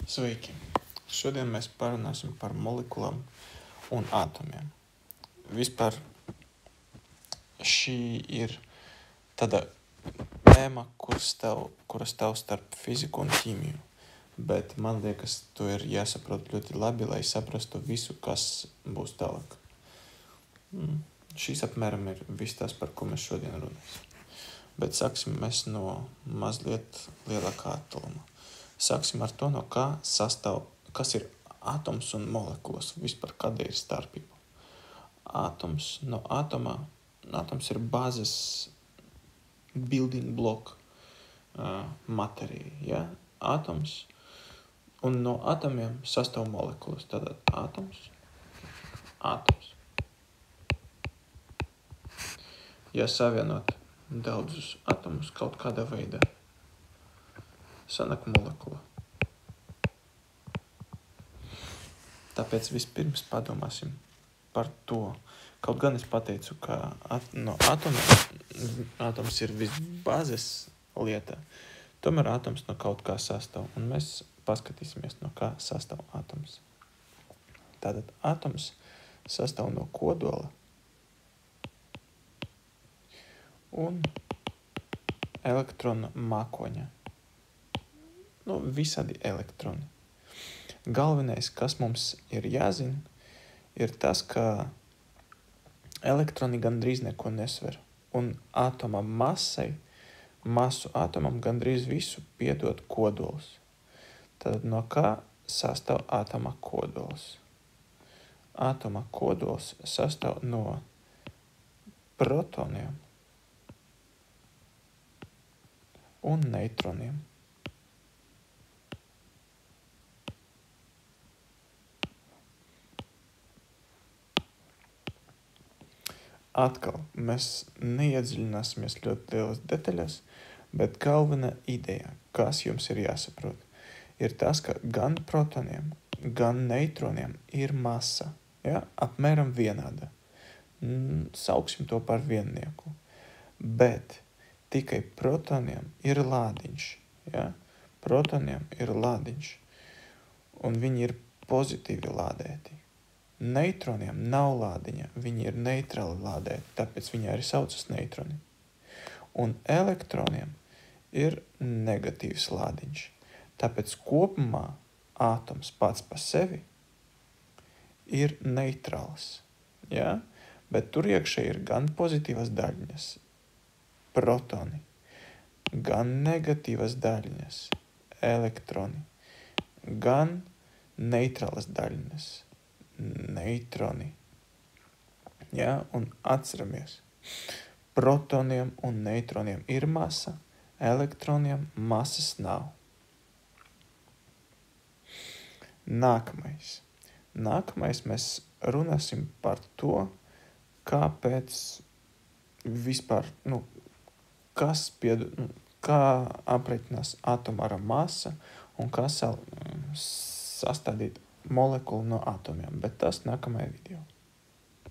Sveiki! Šodien mēs parunāsim par molekulām un atomiem. Vispār šī ir tāda tēma, kura stāv starp fiziku un ķīmiju, bet man liekas, to ir jāsaprot ļoti labi, lai saprastu visu, kas būs tālāk. Šīs apmēram ir viss tas, par ko mēs šodien runāsim. Bet sāksim mēs no mazliet lielākā attāluma. Sāksim ar to, no kā sastāv, kas ir atoms un molekulas, vispār kāda ir starpība. Atoms ir bāzes building block matērija, ja? Atoms, un no atomiem sastāv molekulas. Tātad atoms. Ja savienot daudzus atomus kaut kādā veidā, sanāk molekula. Tāpēc vispirms padomāsim par to. Kaut gan es pateicu, ka no atoms ir visbāzes lieta, tomēr atoms no kaut kā sastāv, un mēs paskatīsimies, no kā sastāv atoms. Tātad atoms sastāv no kodola un elektronu mākoņa. Visādi elektroni. Galvenais, kas mums ir jāzina, ir tas, ka elektroni gandrīz neko nesver, un atoma masu atomam gandrīz visu piedod kodols. Tad no kā sastāv atoma kodols? Atoma kodols sastāv no protoniem un neitroniem. Atkal, mēs neiedziļināsimies ļoti lielas detaļas, bet galvenā ideja, kas jums ir jāsaprot, ir tas, ka gan protoniem, gan neitroniem ir masa, ja? Apmēram vienāda. Sauksim to par viennieku. Bet tikai protoniem ir lādiņš, ja? Protoniem ir lādiņš, un viņi ir pozitīvi lādēti. Neitroniem nav lādiņa, viņi ir neitrāli lādēti, tāpēc viņi arī saucas neitroni. Un elektroniem ir negatīvs lādiņš, tāpēc kopumā atoms pats pa sevi ir neitrāls, ja? Bet tur iekšē ir gan pozitīvas daļiņas, protoni, gan negatīvas daļiņas, elektroni, gan neitrālas daļiņas, neitroni. Ja? Un atceramies, protoniem un neitroniem ir masa, elektroniem masas nav. Nākamais mēs runāsim par to, kāpēc vispār, kā aprēķinās atomāra masa un kā sastādīt molekulu no atomiem, bet tas nākamajā video.